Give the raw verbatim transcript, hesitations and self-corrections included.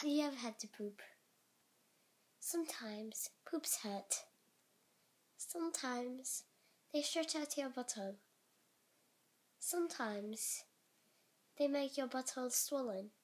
Have you ever had to poop? Sometimes poops hurt. Sometimes they stretch out your butthole. Sometimes they make your butthole swollen.